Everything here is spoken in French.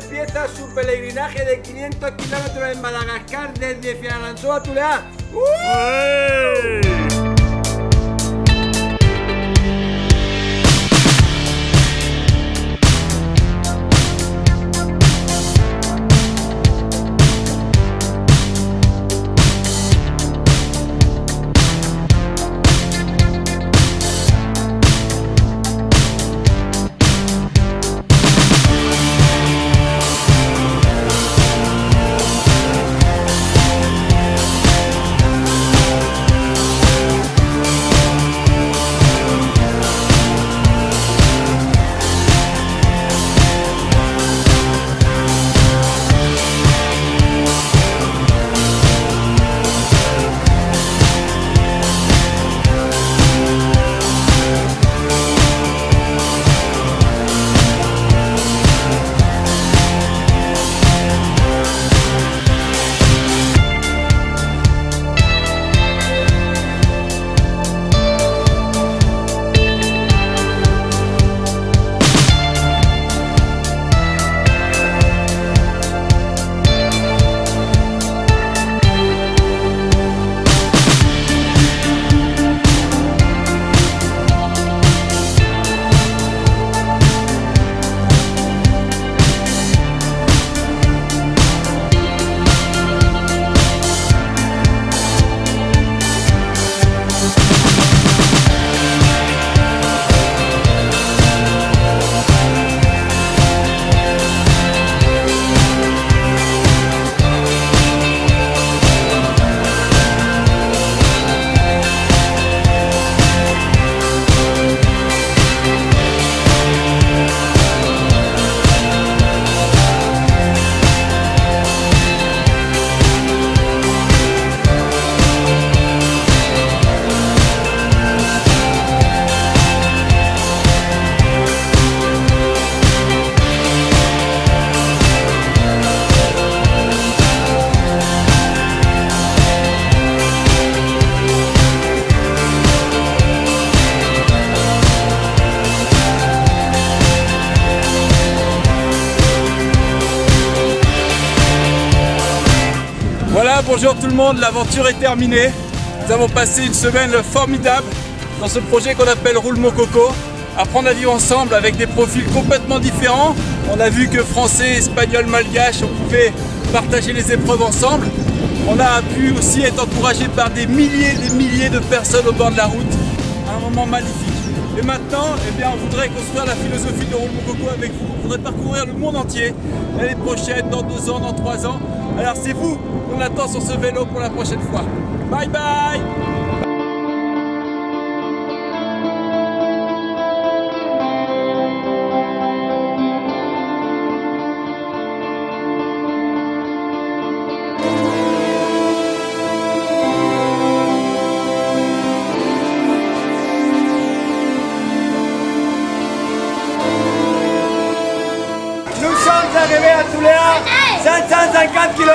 empieza su peregrinaje de 500 kilómetros en Madagascar desde Fianarantsoa a Tulea. Voilà, bonjour tout le monde, l'aventure est terminée. Nous avons passé une semaine formidable dans ce projet qu'on appelle Roule Mon Coco. Apprendre à vivre ensemble avec des profils complètement différents. On a vu que français, espagnol, malgache, on pouvait partager les épreuves ensemble. On a pu aussi être encouragé par des milliers de personnes au bord de la route. Un moment magnifique. Et maintenant, eh bien, on voudrait construire la philosophie de Roule Mon Coco avec vous. On voudrait parcourir le monde entier l'année prochaine, dans 2 ans, dans 3 ans. Alors c'est vous qu'on attend sur ce vélo pour la prochaine fois. Bye bye! Nous sommes arrivés à Tulea, 550 km.